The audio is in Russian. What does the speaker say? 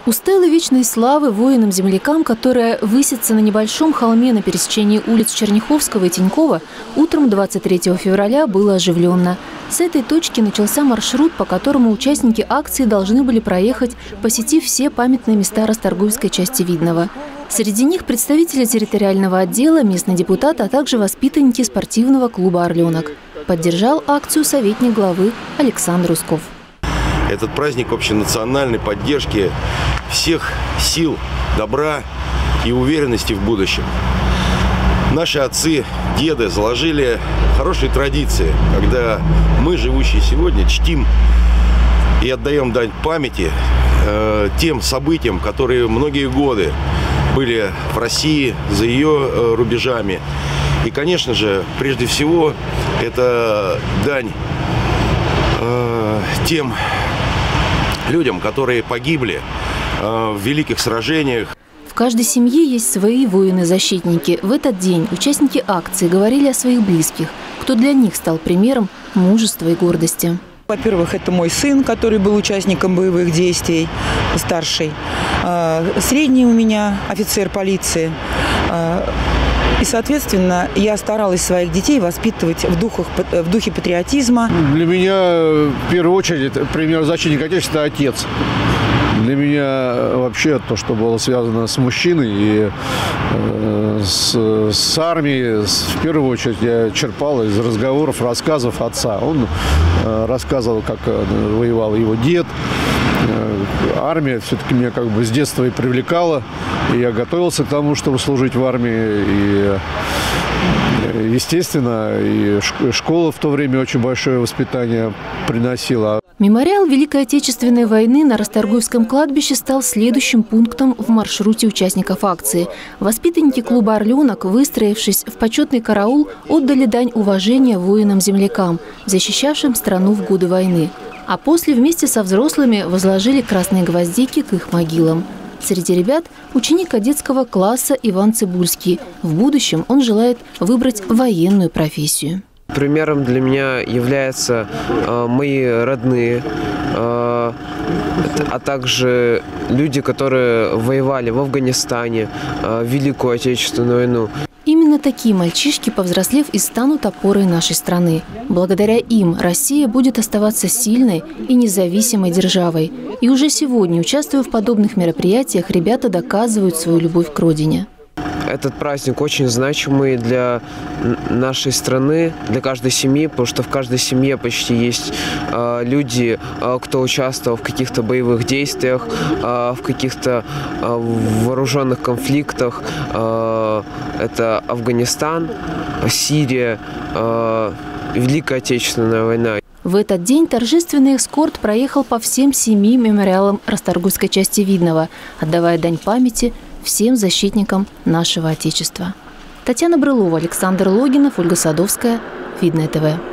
У стелы вечной славы воинам-землякам, которая высится на небольшом холме на пересечении улиц Черняховского и Тинькова, утром 23 февраля было оживленно. С этой точки начался маршрут, по которому участники акции должны были проехать, посетив все памятные места Расторгуевской части Видного. Среди них представители территориального отдела, местный депутат, а также воспитанники спортивного клуба «Орленок». Поддержал акцию советник главы Александр Усков. Этот праздник общенациональной поддержки всех сил, добра и уверенности в будущем. Наши отцы, деды заложили хорошие традиции, когда мы, живущие сегодня, чтим и отдаем дань памяти тем событиям, которые многие годы были в России, за ее рубежами. И, конечно же, прежде всего, это дань тем людям, которые погибли в великих сражениях. В каждой семье есть свои воины-защитники. В этот день участники акции говорили о своих близких, кто для них стал примером мужества и гордости. Во-первых, это мой сын, который был участником боевых действий, старший. Средний у меня офицер полиции. И, соответственно, я старалась своих детей воспитывать в духе патриотизма. Для меня, в первую очередь, пример защитника Отечества – это отец. Для меня вообще то, что было связано с мужчиной и с армией, в первую очередь я черпал из разговоров, рассказов отца. Он рассказывал, как воевал его дед. Армия все-таки меня как бы с детства и привлекала. И я готовился к тому, чтобы служить в армии. И, естественно, и школа в то время очень большое воспитание приносила. Мемориал Великой Отечественной войны на Расторгуевском кладбище стал следующим пунктом в маршруте участников акции. Воспитанники клуба «Орленок», выстроившись в почетный караул, отдали дань уважения воинам-землякам, защищавшим страну в годы войны. А после вместе со взрослыми возложили красные гвоздики к их могилам. Среди ребят – ученик кадетского класса Иван Цибульский. В будущем он желает выбрать военную профессию. Примером для меня являются мои родные, а также люди, которые воевали в Афганистане, в Великую Отечественную войну. Именно такие мальчишки, повзрослев, и станут опорой нашей страны. Благодаря им Россия будет оставаться сильной и независимой державой. И уже сегодня, участвуя в подобных мероприятиях, ребята доказывают свою любовь к родине. Этот праздник очень значимый для нашей страны, для каждой семьи, потому что в каждой семье почти есть люди, кто участвовал в каких-то боевых действиях, в каких-то вооруженных конфликтах. Это Афганистан, Сирия, Великая Отечественная война. В этот день торжественный эскорт проехал по всем 7 мемориалам Расторгуевской части Видного, отдавая дань памяти всем защитникам нашего Отечества. Татьяна Брылова, Александр Логинов, Ольга Садовская. Видное ТВ.